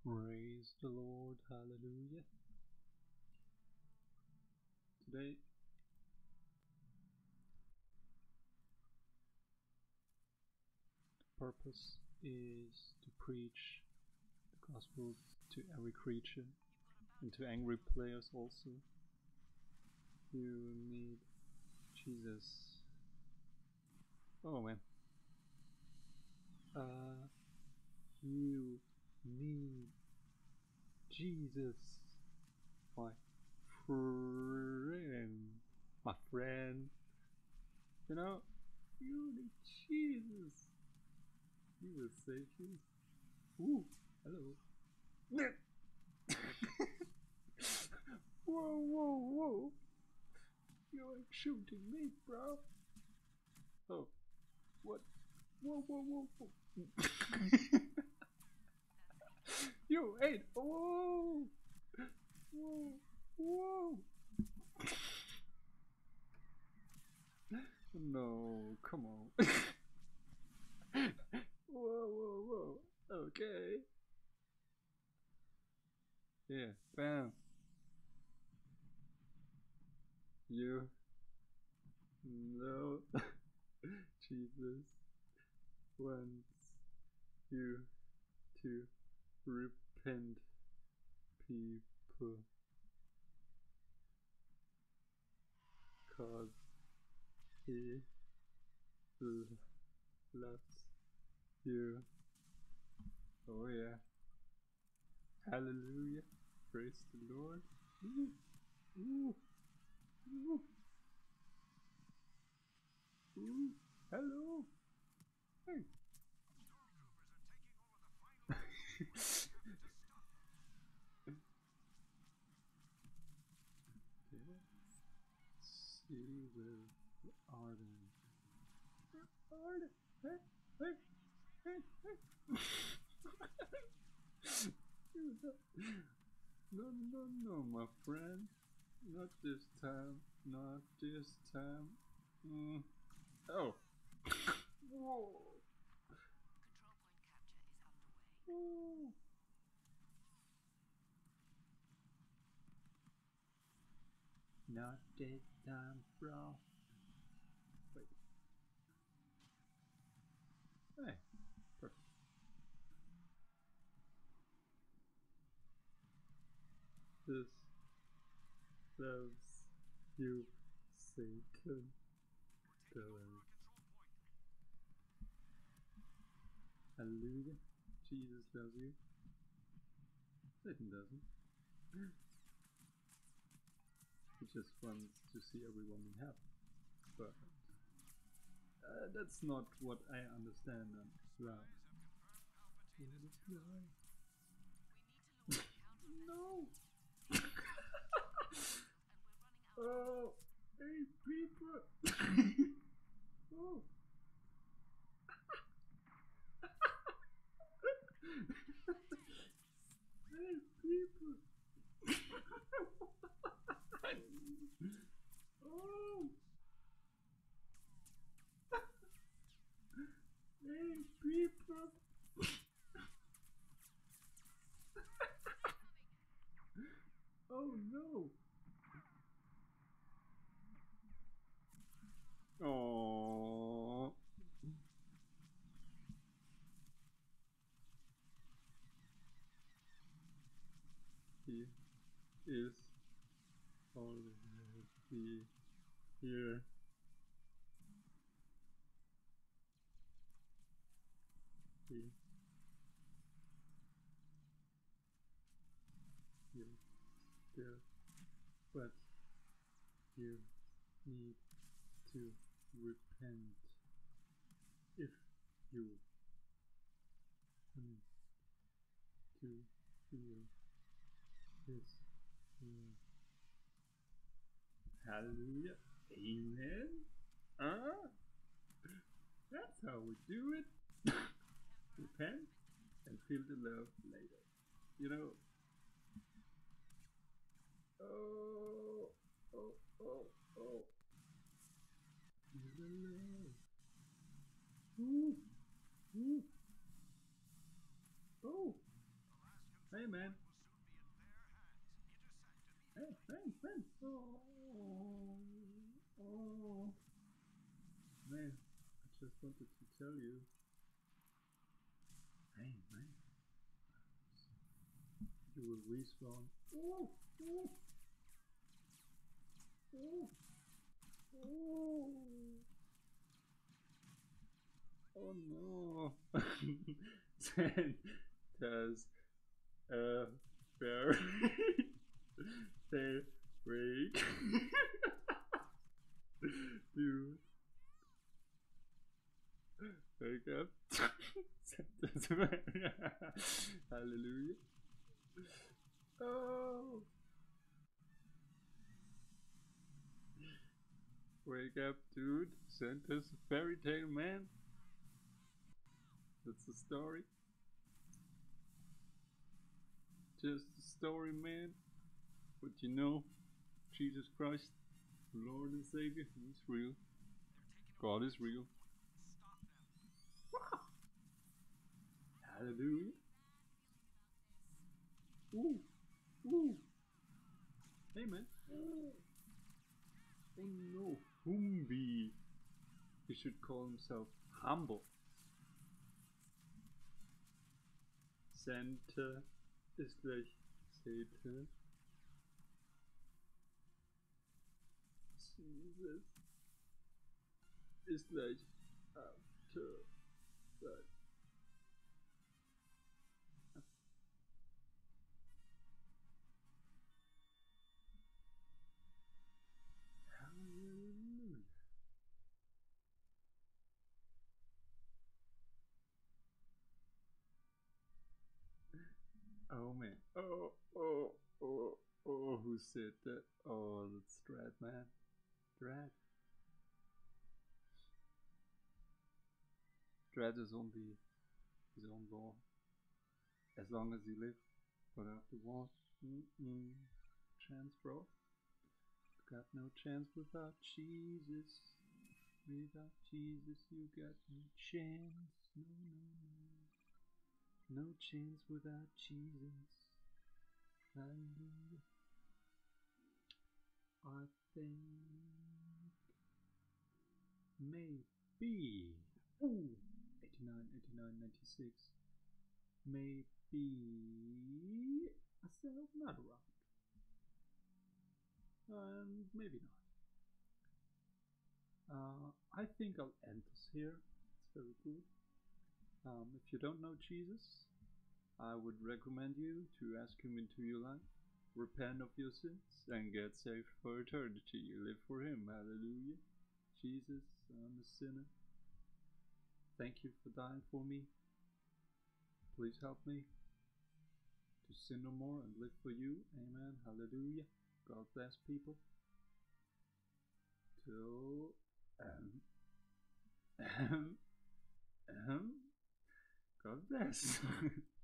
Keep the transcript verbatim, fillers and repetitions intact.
Praise the Lord, hallelujah. Today the purpose is to preach the gospel to every creature and to angry players also. You need Jesus. Oh man. Uh, you need Jesus, my friend, my friend. You know, you need Jesus. He will save you. Ooh, hello. Whoa, whoa, whoa. You ain't shooting me, bro. Oh, what? Whoa, whoa, whoa, whoa. You ain't. Whoa. Whoa, whoa. No, come on. Whoa, whoa, whoa. Okay. Yeah, bam. You know Jesus wants you to repent, people, cause he loves you. Oh yeah. Hallelujah. Praise the Lord. Ooh. Ooh. Ooh. Ooh. Hello. Hey. See the Arden. Arden. Hey. Hey. Hey. Hey. No, no, no, my friend. Not this time. Not this time. Mm. Oh. Whoa. Control point capture is underway. Whoa. Not this time, bro. Wait. Hey. Perfect. This loves you, Satan. Hallelujah. Jesus loves you. Satan doesn't. He just wants to see everyone in heaven. But uh, that's not what I understand on love. We need to launch a No. and we're running out. Oh, hey people. Oh. Hey people. Oh. Hey people. Oh no. Oh. He is already here. He is there, but you need to repent if you want to feel His love. Hallelujah. Amen. Ah, that's how we do it. Repent and feel the love later. You know. Oh, oh, oh, oh. Feel the love. Ooh, ooh. Oh, Hey, man. Hey, man, man. Oh, oh. Man, I just wanted to tell you. Hey, man. You will respawn. Oh, oh. Oh. Oh. Oh no. Santa's a fairy. They wake. Dude. Wake up. Santa's a fairy. Hallelujah. Oh. Wake up, dude. Santa's a fairy tale man. That's the story. Just a story, man. But you know, Jesus Christ, Lord and Savior, He's real. God is real. Hallelujah. Ooh, ooh. Hey, man. Oh, oh no, Humbi. He should call himself humble. Santa ist gleich Satan. Jesus ist gleich after that. Hallelujah. Oh man. Oh, oh, oh, oh, who said that? Oh, that's Dread, man. Dread. Dread is only his own law. As long as you live. But after war, mm-mm. Chance, bro. Got no chance without Jesus. Without Jesus, you got no chance. No, no, no. No chance without Jesus. Hallelujah. I think maybe. Ooh, eighty-nine, eighty-nine, ninety-six. Maybe I still have another round. And maybe not. Uh, I think I'll end this here. It's very good. Um, if you don't know Jesus, I would recommend you to ask Him into your life, repent of your sins, and get saved for eternity. You live for Him. Hallelujah. Jesus, I'm a sinner. Thank you for dying for me. Please help me to sin no more and live for you. Amen. Hallelujah. God bless people. Till um, um, um, God bless.